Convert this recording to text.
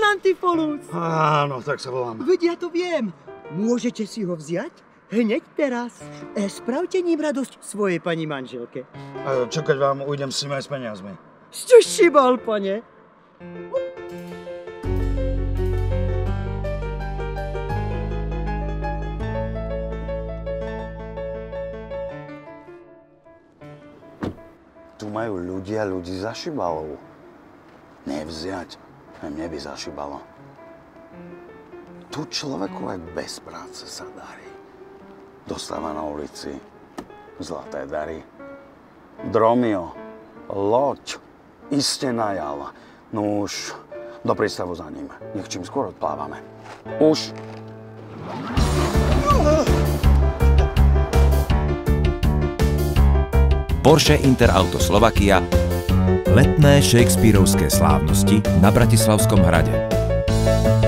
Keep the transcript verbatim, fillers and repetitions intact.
Pán Antifolus. Áno, tak sa volám. Veď ja to viem. Môžete si ho vziať hneď teraz. E, spravte ním radosť svojej pani manželke. A čo keď vám ujdem s nimi aj s peniazmi? Ste šibal, pane. Tu majú ľudia ľudí za šibalov. Nevziať, aj mne by zašibalo. Tu človeku aj bez práce sa darí. Dostáva na ulici zlaté dary. Dromio, loď, iste najal. No už do prístavu za ním. Nech čím skôr odplávame. Už. Porsche Interauto Slovakia. Letné Shakespearovské slávnosti na Bratislavskom hrade.